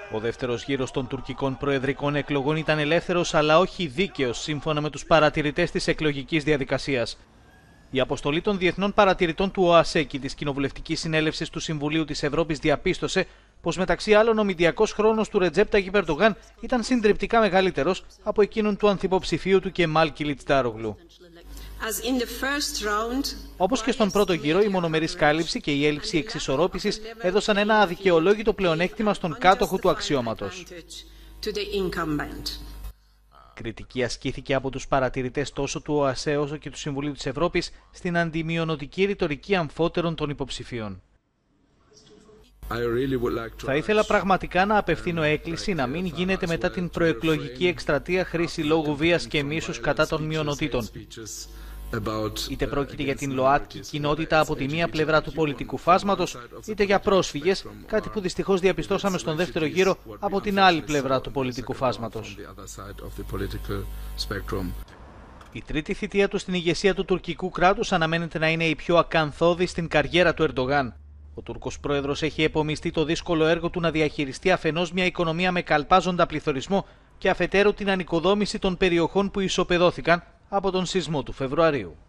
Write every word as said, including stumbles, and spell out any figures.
Ο δεύτερος γύρος των τουρκικών προεδρικών εκλογών ήταν ελεύθερος αλλά όχι δίκαιος, σύμφωνα με τους παρατηρητές της εκλογικής διαδικασίας. Η αποστολή των διεθνών παρατηρητών του ΟΑΣΕ και της Κοινοβουλευτικής Συνέλευσης του Συμβουλίου της Ευρώπης διαπίστωσε πως μεταξύ άλλων ο μηντιακός χρόνος του Ρετζέπ Ταγιπ Ερντογάν ήταν συντριπτικά μεγαλύτερος από εκείνον του ανθυποψηφίου του Κεμάλ Κιλιτστάρογλου. Όπως και στον πρώτο γύρο, η μονομερής κάλυψη και η έλλειψη εξισορρόπησης έδωσαν ένα αδικαιολόγητο πλεονέκτημα στον κάτοχο του αξιώματος. Κριτική ασκήθηκε από τους παρατηρητές τόσο του ΟΑΣΕ όσο και του Συμβουλίου της Ευρώπης στην αντιμειονοτική ρητορική αμφότερων των υποψηφίων. Θα ήθελα πραγματικά να απευθύνω έκκληση να μην γίνεται μετά την προεκλογική εκστρατεία χρήση λόγου βίας και μίσους κατά των μειονοτήτων. Είτε πρόκειται για την ΛΟΑΤΚΙ κοινότητα από τη μία πλευρά του πολιτικού φάσματος, είτε για πρόσφυγες, κάτι που δυστυχώς διαπιστώσαμε στον δεύτερο γύρο από την άλλη πλευρά του πολιτικού φάσματος. Η τρίτη θητεία του στην ηγεσία του τουρκικού κράτους αναμένεται να είναι η πιο ακανθώδη στην καριέρα του Ερντογάν. Ο Τούρκος πρόεδρος έχει επομιστεί το δύσκολο έργο του να διαχειριστεί αφενός μια οικονομία με καλπάζοντα πληθωρισμό και αφετέρου την ανοικοδόμηση των περιοχών που ισοπεδώθηκαν από τον σεισμό του Φεβρουαρίου.